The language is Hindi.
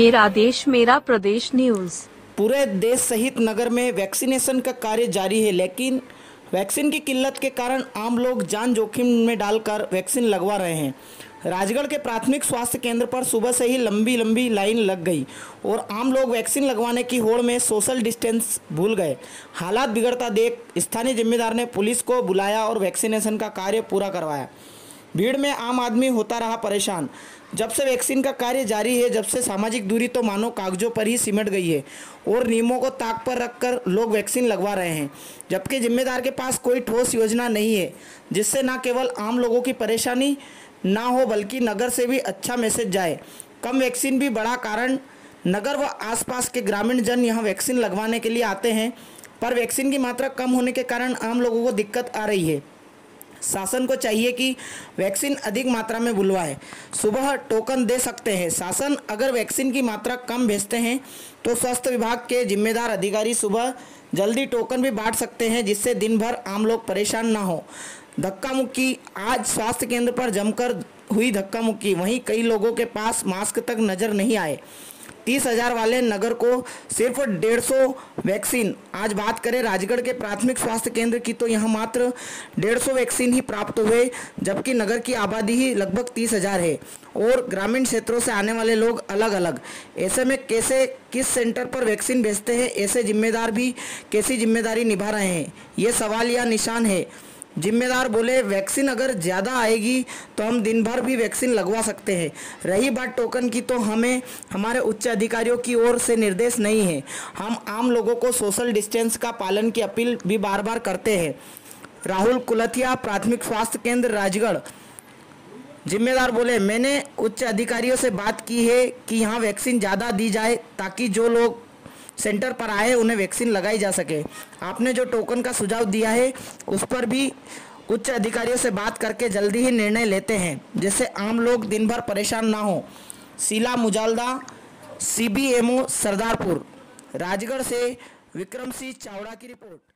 मेरा देश मेरा प्रदेश न्यूज। पूरे देश सहित नगर में वैक्सीनेशन का कार्य जारी है, लेकिन वैक्सीन की किल्लत के कारण आम लोग जान जोखिम में डालकर वैक्सीन लगवा रहे हैं। राजगढ़ के प्राथमिक स्वास्थ्य केंद्र पर सुबह से ही लंबी लाइन लग गई और आम लोग वैक्सीन लगवाने की होड़ में सोशल डिस्टेंस भूल गए। हालात बिगड़ता देख स्थानीय जिम्मेदार ने पुलिस को बुलाया और वैक्सीनेशन का कार्य पूरा करवाया। भीड़ में आम आदमी होता रहा परेशान। जब से वैक्सीन का कार्य जारी है, जब से सामाजिक दूरी तो मानो कागजों पर ही सिमट गई है और नियमों को ताक पर रखकर लोग वैक्सीन लगवा रहे हैं, जबकि जिम्मेदार के पास कोई ठोस योजना नहीं है जिससे न केवल आम लोगों की परेशानी ना हो बल्कि नगर से भी अच्छा मैसेज जाए। कम वैक्सीन भी बड़ा कारण। नगर व आसपास के ग्रामीण जन यहाँ वैक्सीन लगवाने के लिए आते हैं, पर वैक्सीन की मात्रा कम होने के कारण आम लोगों को दिक्कत आ रही है। शासन को चाहिए कि वैक्सीन अधिक मात्रा में बुलवाए। सुबह टोकन दे सकते हैं। शासन अगर वैक्सीन की मात्रा कम भेजते हैं तो स्वास्थ्य विभाग के जिम्मेदार अधिकारी सुबह जल्दी टोकन भी बांट सकते हैं, जिससे दिन भर आम लोग परेशान ना हो। धक्का मुक्की। आज स्वास्थ्य केंद्र पर जमकर हुई धक्का मुक्की। वहीं कई लोगों के पास मास्क तक नजर नहीं आए। 30,000 वाले नगर को सिर्फ 150 वैक्सीन। आज बात करें राजगढ़ के प्राथमिक स्वास्थ्य केंद्र की तो यहाँ मात्र 150 वैक्सीन ही प्राप्त हुए, जबकि नगर की आबादी ही लगभग 30,000 है और ग्रामीण क्षेत्रों से आने वाले लोग अलग अलग। ऐसे में कैसे किस सेंटर पर वैक्सीन भेजते हैं, ऐसे जिम्मेदार भी कैसी जिम्मेदारी निभा रहे हैं, ये सवाल या निशान है। जिम्मेदार बोले वैक्सीन अगर ज़्यादा आएगी तो हम दिन भर भी वैक्सीन लगवा सकते हैं। रही बात टोकन की तो हमें हमारे उच्च अधिकारियों की ओर से निर्देश नहीं है। हम आम लोगों को सोशल डिस्टेंस का पालन की अपील भी बार बार करते हैं। राहुल कुलथिया, प्राथमिक स्वास्थ्य केंद्र राजगढ़। जिम्मेदार बोले मैंने उच्च अधिकारियों से बात की है कि यहाँ वैक्सीन ज़्यादा दी जाए ताकि जो लोग सेंटर पर आए उन्हें वैक्सीन लगाई जा सके। आपने जो टोकन का सुझाव दिया है उस पर भी उच्च अधिकारियों से बात करके जल्दी ही निर्णय लेते हैं, जिससे आम लोग दिन भर परेशान ना हो। शीला मुजालदा, CBMO सरदारपुर। राजगढ़ से विक्रम सिंह चावड़ा की रिपोर्ट।